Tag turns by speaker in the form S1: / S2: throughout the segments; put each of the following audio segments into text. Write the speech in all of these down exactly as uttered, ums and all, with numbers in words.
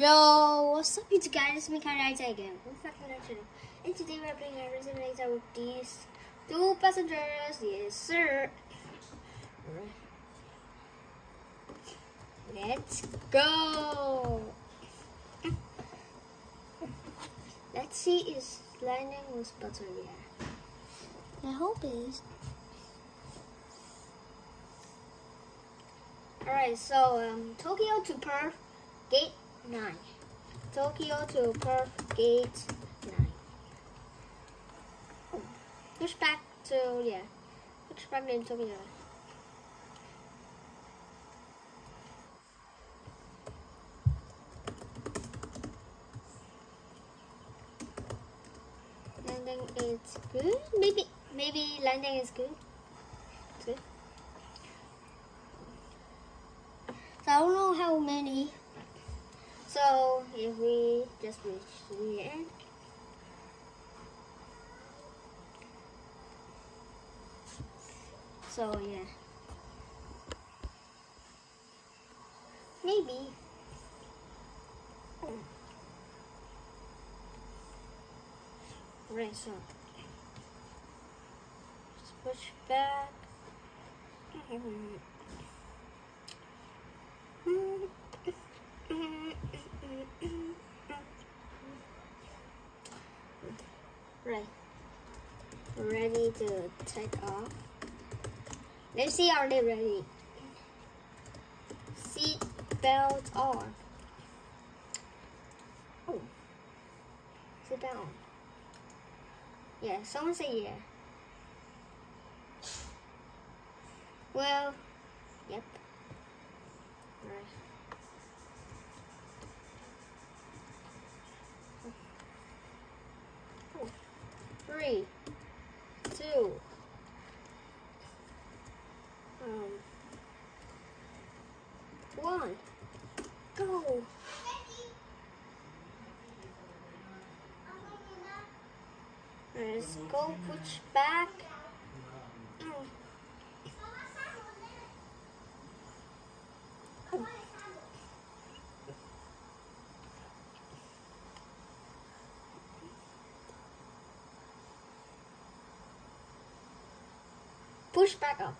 S1: Yo, what's up, YouTube guys? It's me, Kai again. And today we're playing a racing racer with these two passengers. Yes, sir. Let's go. Let's see if landing was better. Yeah, I hope it is. Alright, so um, Tokyo to Perth, gate nine. Tokyo to Perth, gate nine. Oh, push back to, yeah, push back in Tokyo. Landing is good. Maybe, maybe landing is good. It's good. So I don't know how many. So if we just reach the end. So yeah. Maybe. Right, so just push back. Right. Ready to take off. Let's see, are they ready? Seat belt on. Oh. Sit down. Yeah, someone say yeah. Well, yep. Right. Oh. Three, two, um, one, go. Let's go, push back. Mm. Oh. Push back up.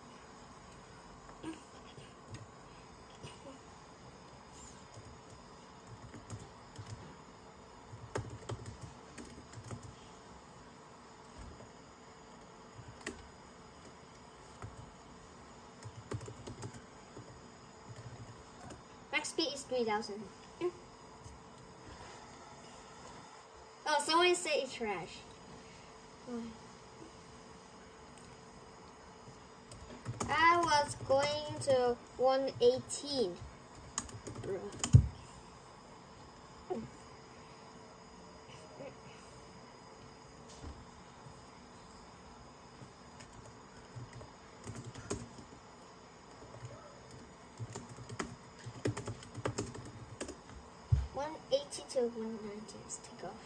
S1: Max speed is three thousand. Oh, someone said it's trash. I was going to one eighteen. Bro. one eighty to one ninety. Let's take off.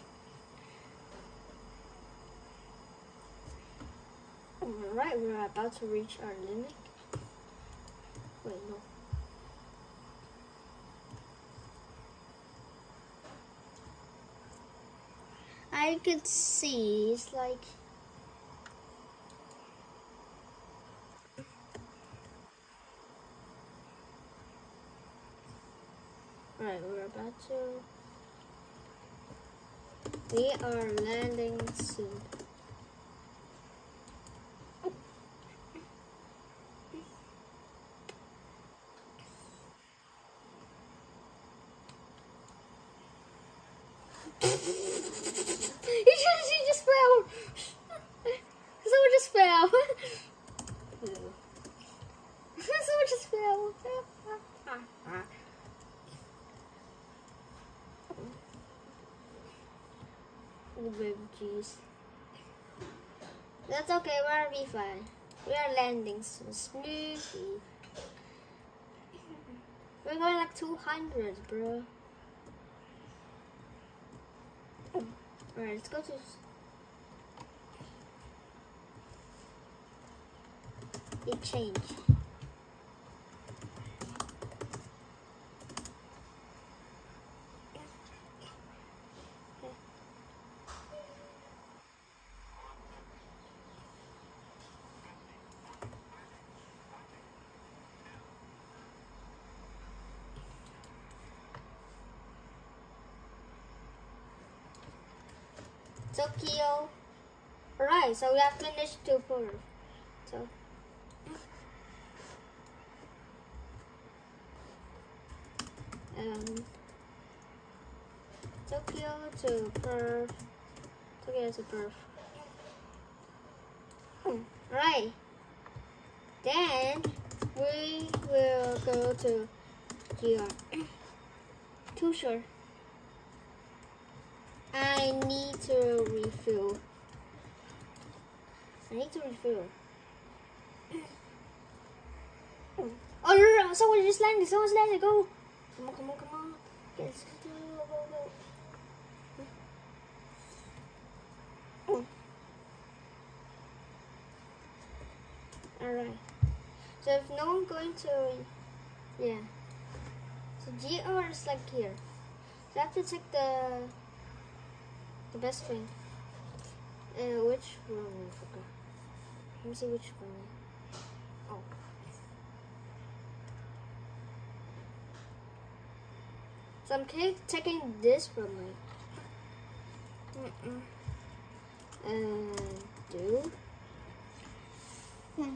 S1: Alright, we're about to reach our limit. Wait, no. I could see it's like Alright, we're about to We are landing soon. He just fell. Someone just fell. Someone just fell. Oh baby, jeez. That's okay. We'll be fine. We are landing so smoothly. We're going like two hundred, bro. Alright, let's go to... It changed. Tokyo. Alright, so we have finished to Perth. So um Tokyo to Perth. Tokyo to Perth. Hmm. Right. Then we will go to G R. Too sure. I need to refill. I need to refill. Oh no, no, no, someone just landed. Someone's landed. Go. Come on, come on, come on. Yes. Go, go, go. Alright. So if no one going to, yeah. So G R is like here. So I have to check the the best thing. Uh, which room I forgot. Let me see which room. Oh. So I'm taking this from me. Mm-mm. Uh, do. Hmm.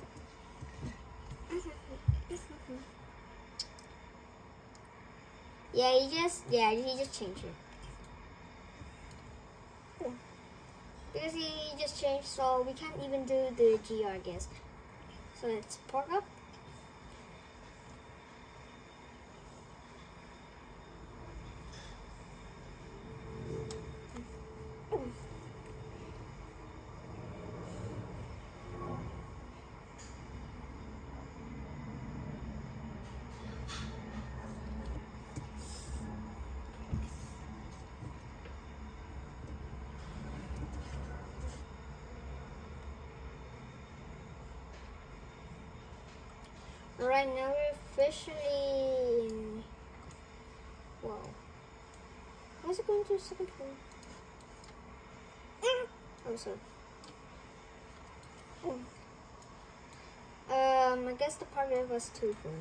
S1: Yeah, he just yeah he just changed it. Because he just changed, so we can't even do the G R, I guess. So let's park up. Right now we're officially in. Wow. Why is it going to the second floor? Oh, sorry. Um, I guess the part of was too full.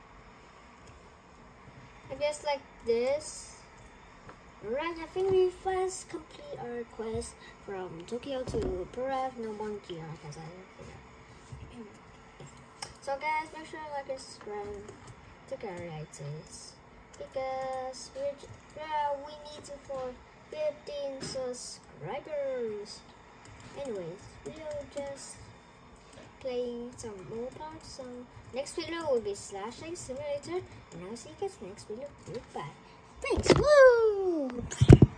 S1: I guess like this. Right, I think we first complete our quest from Tokyo to Perth. No one G R because I don't figure. So guys, make sure to like and subscribe to carry this because we're, yeah, we need to for fifteen subscribers. Anyways, we're just playing some more parts. So next video will be Slashing Simulator, and I'll see you guys next video. Goodbye. Thanks. Woo!